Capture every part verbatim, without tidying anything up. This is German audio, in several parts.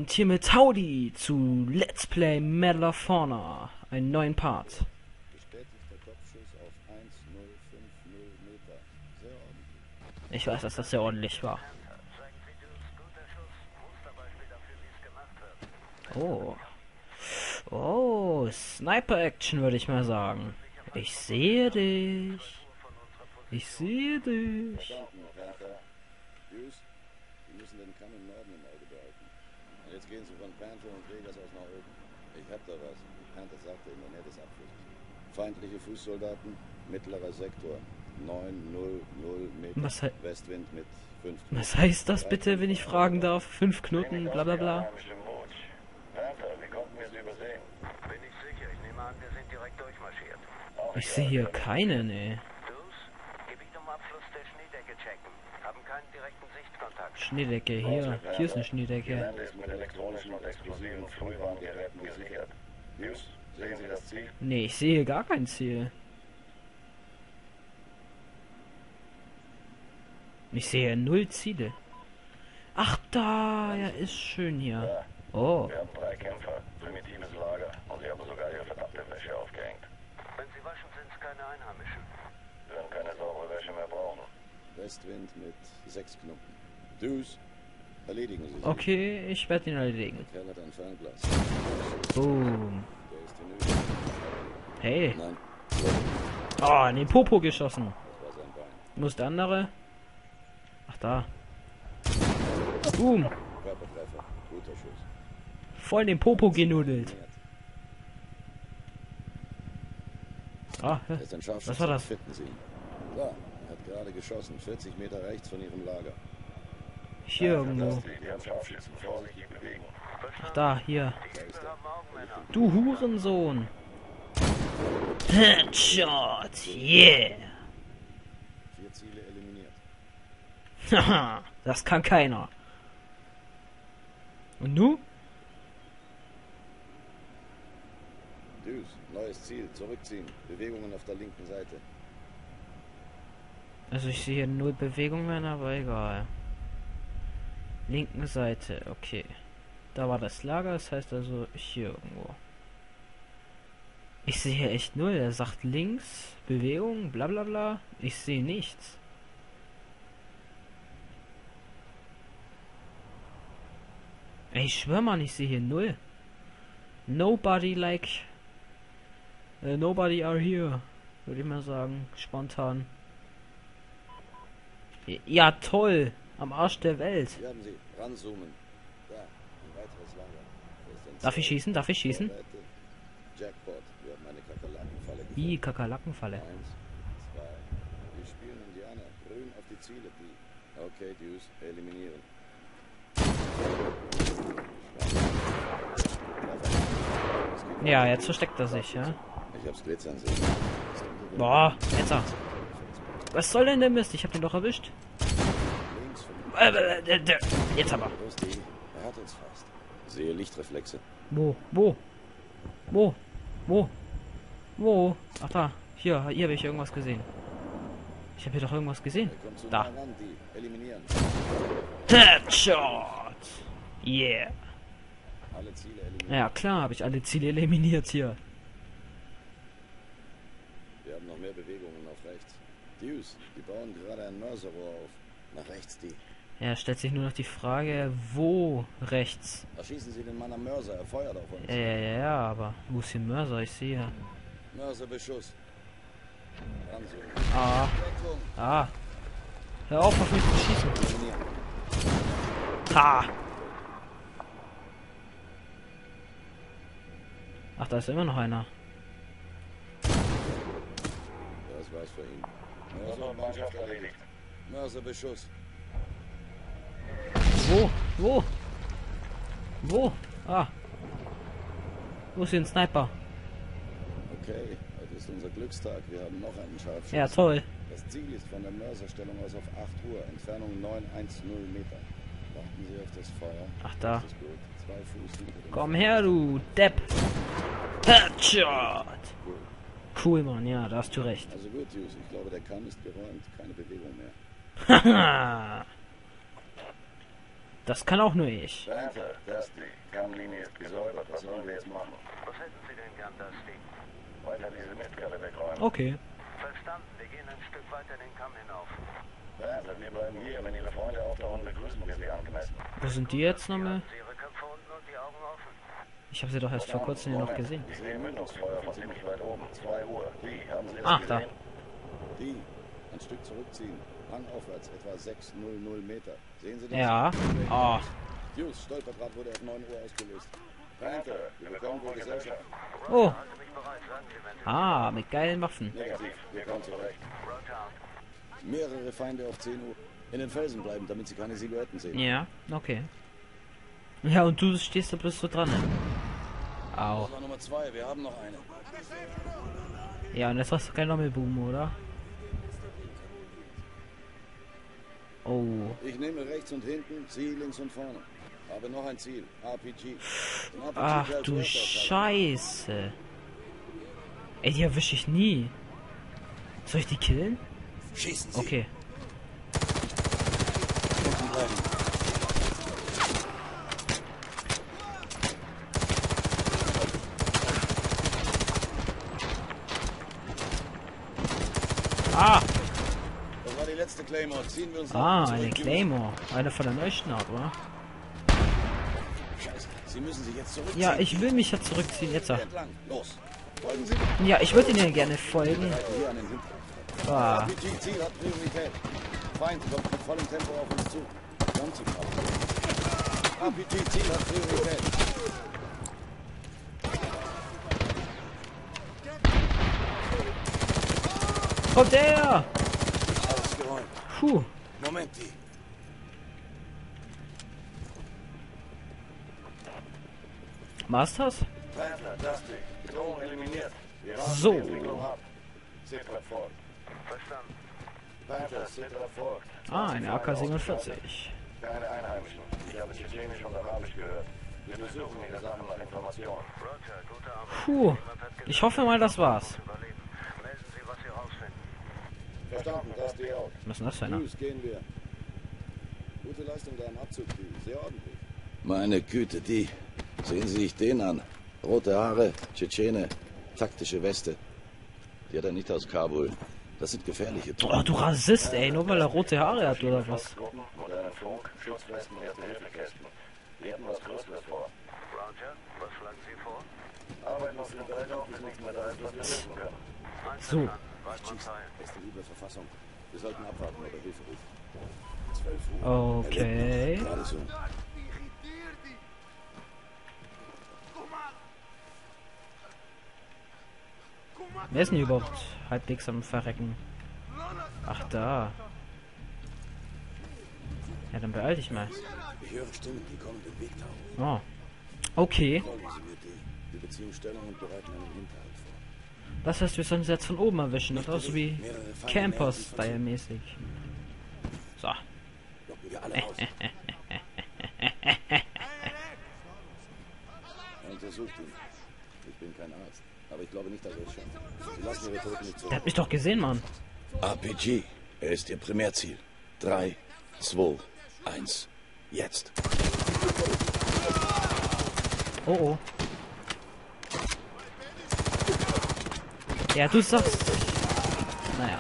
Und hier mit Taudi zu Let's Play Medal of Honor, einen neuen Part. Bestätigter Kopfschuss auf eins null fünf null Meter. Sehr ordentlich. Ich weiß, dass das sehr ordentlich war. Oh. Oh, Sniper-Action würde ich mal sagen. Ich sehe dich. Ich sehe dich. Verstanden, Panther. Hughes, Sie müssen den Kamm im Norden im Auge behalten. Und jetzt gehen Sie von Panther und Vegas aus nach oben. Ich hab da was. Panther sagte in der Nähe des Abflusses. Feindliche Fußsoldaten, mittlerer Sektor. neun null null Meter. Was, he Westwind mit fünf. was heißt das bitte, wenn ich fragen darf? Fünf Knoten, bla bla bla. Wie konnten wir es übersehen? Bin ich sicher. Ich nehme an, wir sind direkt durchmarschiert. Ich sehe hier keinen, ey. Dus, Gebiet um Abfluss der Schneedecke checken. Haben keinen direkten Sichtkontakt. Schneedecke, hier. Hier ist eine Schneedecke. Gelände ist mit elektronischen und explosiven Frühwarngeräten gesichert. News, sehen Sie das Ziel? Nee, ich sehe gar kein Ziel. Ich sehe null Ziele. Ach, da, ja, ist schön hier. Oh. Wir haben drei Kämpfer, primitives Lager und sie haben sogar ihre verdammte Wäsche aufgehängt. Wenn sie waschen, sind es keine Einheimischen. Wir werden keine saubere Wäsche mehr brauchen. Westwind mit sechs Knoten. Dus, erledigen Sie sich. Okay, ich werde ihn erledigen. Der Kerl hat ein Fernglas. Boom. Der ist hinüber. Hey. Nein, Oh, in den Popo geschossen. das war sein Bein. Wo ist der andere? Ach, da. Boom. Körpertreffer, guter Schuss. Voll in den Popo genudelt. Ah, Er ist ein Scharfschütze. was war das? Finden Sie ihn. Da, er hat gerade geschossen, vierzig Meter rechts von Ihrem Lager. Hier irgendwo. Die, die haben Scharfschützen vorsichtig bewegen. Ach, da, hier. Da ist er. Du Hurensohn. Headshot, yeah. Vier Ziele eliminiert. Haha, das kann keiner. Und nu? Dus, neues Ziel, zurückziehen. Bewegungen auf der linken Seite. Also ich sehe hier null Bewegungen, aber egal. Linken Seite, okay. Da war das Lager, das heißt also hier irgendwo. Ich sehe hier echt null. Er sagt links, Bewegung, bla bla bla. Ich sehe nichts. Ey, ich schwör mal, ich sehe hier null. Nobody like... Uh, nobody are here. Würde ich mal sagen, spontan. Ja, toll. Am Arsch der Welt. Hier haben Sie, ranzoomen. Da, ein weiteres Lager. Da ist ein Darf ich Zelt. schießen? Darf ich schießen? Vorräte. Jackpot, wir haben eine Kakerlakenfalle gefunden. Ih, Kakerlakenfalle. Eins, zwei. Wir spielen Indianer. Grün auf die Ziele, die. Okay, Dus, eliminieren. Ja, jetzt versteckt er sich, ja. Ich hab's glitzern sehen. Boah, jetzt er. Was soll denn der Mist? Ich hab den doch erwischt. Links von Äh, äh, äh, äh, Jetzt aber. Los, die. Er hat uns fast. Sehe Lichtreflexe. Wo? Wo? Wo? Wo? Wo? Ach da. Hier, hier habe ich irgendwas gesehen. Ich habe hier doch irgendwas gesehen. Er kommt zu Da. nah ran, die. Eliminieren. Headshot! Yeah. Alle Ziele eliminieren. Ja klar, habe ich alle Ziele eliminiert hier. Wir haben noch mehr Bewegungen auf rechts. Dus, die bauen gerade ein Mörserrohr auf. Nach rechts, die. Ja, stellt sich nur noch die Frage, wo rechts? Erschießen Sie den Mann am Mörser, er feuert auf uns. Ja, ja, ja, ja, aber wo ist hier Mörser? Ich sehe. Mörserbeschuss. Ranzoomen. Ah, Deckung. ah. Hör auf, auf mich zu schießen. Eliminieren. Ha! Ach, da ist immer noch einer. Das war's für ihn. Unsere Mörser, Mannschaft erledigt. Mörserbeschuss. Wo? Wo? Wo? Ah. Wo ist hier ein Sniper? Okay, heute ist unser Glückstag. Wir haben noch einen Scharfschützen. Ja, toll. Das Ziel ist von der Mörserstellung aus auf acht Uhr. Entfernung neun eins null Meter. Warten Sie auf das Feuer. Ach, da. Das ist gut. Zwei Fuß hinter dem Komm Feuer. her, du Depp. Headshot. Cool. Cool, Mann. Ja, da hast du recht. Also gut, Jus. Ich glaube, der Kamm ist geräumt. Keine Bewegung mehr. Haha. Das kann auch nur ich. Panther, Dusty, Kammlinie ist gesäubert. Was sollen wir jetzt machen? Was hätten Sie denn gern, Dusty? Weiter diese Mitgabe wegräumen. Okay. Verstanden, wir gehen ein Stück weiter den Kamm hinauf. Panther, wir bleiben hier. Wenn Ihre Freunde auftauchen, begrüßen wir sie angemessen. Wo sind die jetzt nochmal? Sie Ihre Köpfe unten und die Augen offen. Ich habe sie doch erst vor kurzem hier noch gesehen. Ich sehe Mündungsfeuer von ziemlich weit oben. zwei Uhr. Die, haben Sie das Ah, gesehen? da. Die. Ein Stück zurückziehen. Hangaufwärts, etwa sechshundert Meter. Sehen Sie das? Ja. Oh. Hughes, Stolperdraht wurde auf neun Uhr ausgelöst. Panther, wir bekommen wohl Gesellschaft. Oh. Halte mich bereit, sagen Sie, wenn Sie... Ah, mit geilen Waffen. Negativ, wir kommen zurecht. Roger. Mehrere Feinde auf zehn Uhr. In den Felsen bleiben, damit sie keine Silhouetten sehen. Ja, okay. Ja, und du stehst da bloß so dran, ne? Au. Das war Nummer zwei, wir haben noch eine. Ja, und jetzt hast du kein Dommelboom, oder? Oh. Ich nehme rechts und hinten, Sie links und vorne. Habe noch ein Ziel, R P G. Den R P G Ach als du Erster aufhalten. Scheiße. Ey, die erwische ich nie. Soll ich die killen? Schießen Sie. Okay. Unten bleiben. Ah! Das war die letzte Claymore. Ziehen wir uns Ah, nach eine zurück. Claymore. Eine von der neuesten Art, oder? Scheiße, Sie müssen sich jetzt zurückziehen. Ja, ich will mich ja zurückziehen. Jetzt. Hier entlang. Los. Folgen Sie mir. Ja, ich würde Ihnen gerne folgen. Hier an den Hintergrund. Ah. R P G-Ziel hat Priorität. Feind kommt mit vollem Tempo auf uns zu. Kommt zu Kraft. R P G-Ziel hat Priorität. Kommt der! Alles geräumt. Puh. Moment, die. Masters? Panther, Dusty, Bedrohung eliminiert. Wir warten So. die Entwicklung ab. Citra folgt. Verstanden. Panther, Citra folgt. Ah, eine A K siebenundvierzig. Keine Einheimischen. Ich habe Tschetschenisch und Arabisch gehört. Wir besuchen ihre Sachen nach Informationen. Roger, gute Arbeit. Puh. Jemand hat gesagt, Ich hoffe mal, das war's. überleben. Melden Sie, was Sie rausfinden. Verstanden, Dusty out. Was ist denn das für einer? Hughes, gehen wir. Gute Leistung da im Abzug, die. Sehr ordentlich. Meine Güte, die. Sehen Sie sich den an. Rote Haare, Tschetschene, taktische Weste. Die hat er nicht aus Kabul. Das sind gefährliche Oh, Typen. du Rassist, ey. Nur weil er rote Haare hat, oder was? Gruppen, moderne Funk, Schutzwesten, Erste-Hilfe-Kästen. Wir hätten was Größeres vor. Roger, was schlagen Sie vor? Arbeiten uns den Welt auf, bis nichts mehr da ist, was wir wissen können. So. Einverstanden. Weiteren Teilen. Beste liebe Verfassung. Wir sollten abwarten, ob er Hilfe ruft. zwölf Uhr. Okay. Er lebt noch. Gerade so. Wer ist denn hier überhaupt halbwegs am Verrecken? Ach, da. Ja, dann beeil dich mal. Ich höre Stimmen, die kommen den Weg da hoch. Oh. Okay. Folgen Sie mir, die. Wir beziehen Stellung und bereiten einen Hinterhalt vor. Das heißt, wir sollen sie jetzt von oben erwischen. Das ist wie Mehrere Feinde Camper-Style-mäßig. So. Locken wir alle aus. Er untersucht ihn. Ich bin kein Arzt. Aber ich glaube nicht, dass er es schafft. Sie lassen ihre Toten nicht Der zurück. hat mich doch gesehen, Mann. R P G. Er ist Ihr Primärziel. Drei, zwei, eins. Jetzt. Oh, oh. Ja, du sagst... Naja.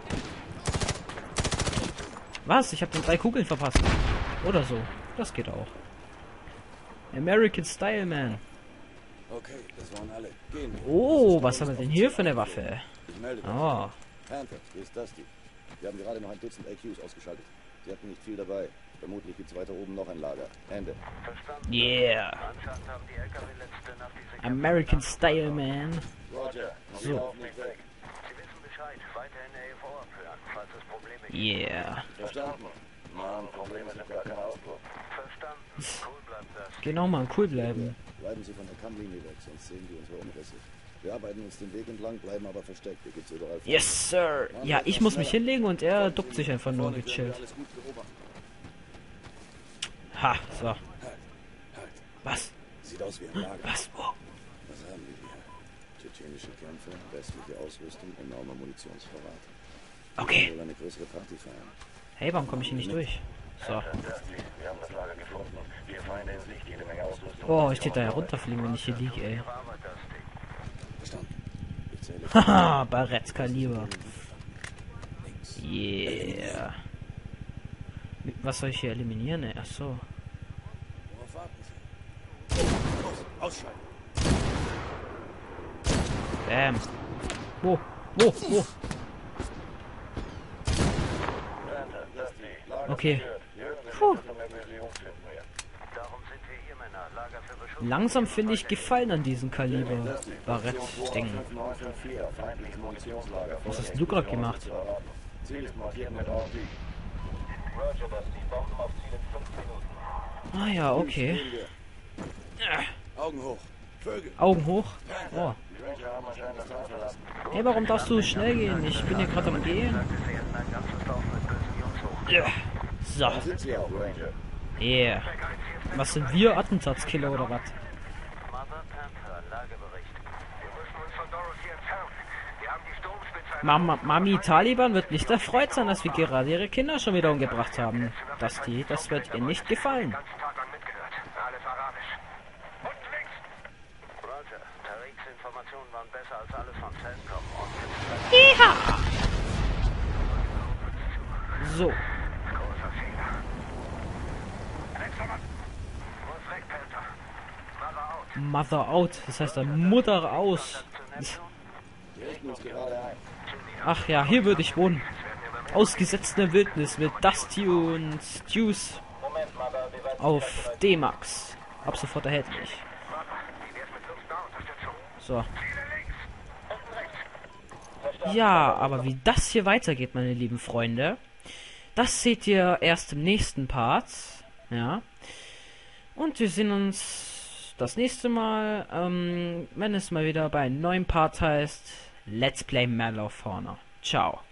Was? Ich habe den drei Kugeln verpasst. Oder so. Das geht auch. American Style, man. Okay, das waren alle. Gehen wir. Oh, was haben wir denn hier für eine Waffe? Ich melde das. Oh. Panther, hier ist Dusty. Wir haben gerade noch ein Dutzend A Qs ausgeschaltet. Sie hatten nicht viel dabei. Vermutlich gibt es weiter oben noch ein Lager. Ende. Verstanden. Yeah. Anscheinend haben die L K W-Letzte nach dieser American Style, man. Roger, So. Sie laufen nicht weg. Sie wissen Bescheid. Weiterhin A F O abhören, falls es Probleme gibt. Yeah. Verstanden. Mann, Probleme sind gar kein Ausdruck. Verstanden. Cool bleibt das. Genau, mal cool bleiben. Bleiben Sie von der Kammlinie weg, sonst sehen wir unsere Umrisse. Wir arbeiten uns den Weg entlang, bleiben aber versteckt. Hier gibt's überall. Yes, Sir. Ja, ich muss mich hinlegen und er duckt sich einfach nur Vorne können wir gechillt. alles gut beobachten. Ha, so. Halt, halt. Was? Sieht aus wie ein Lager. Was? Wo? Was haben wir hier? Tschetschenische Kämpfe, westliche Ausrüstung, enormer Munitionsvorrat. Wir Okay. wollen wohl eine größere Party feiern. Hey, warum komme ich hier nicht durch? So. Wir haben das Lager gefunden. Wir Feinde in Sicht, jede Menge Ausrüstung. Oh, ich hätte da ja runterfliegen, wenn ich hier liege, ey. Verstanden. Ich zähle. Haha, Barretts-Kaliber. Yeah. Was soll ich hier eliminieren, ey? Achso. Worauf warten Sie? Los, ausschalten. Bam. Wo? Wo? Wo? Okay. Puh. Langsam finde ich Gefallen an diesem Kaliber. Barrett-Ding. Was hast du gerade gemacht? Ah ja, okay. Augen hoch. Vögel. Augen hoch. Oh. Hey, warum darfst du schnell gehen? Ich bin hier gerade am Gehen. Ja. So. Da sind sie auch, Ranger. Yeah. Was sind wir? Attentatskiller oder was? Mama, Mami Taliban wird nicht erfreut sein, dass wir gerade ihre Kinder schon wieder umgebracht haben. Das, die, das wird ihr nicht gefallen. Ja. So. Mother out. Das heißt dann Mutter aus. Die richten uns gerade ein. Ach ja, hier würde ich wohnen. Ausgesetzt in der Wildnis mit Dusty und Stews auf D-Max. Ab sofort erhältlich. So. Ja, aber wie das hier weitergeht, meine lieben Freunde, das seht ihr erst im nächsten Part. Ja. Und wir sehen uns das nächste Mal, ähm, wenn es mal wieder bei einem neuen Part heißt Let's Play Medal of Honor. Ciao.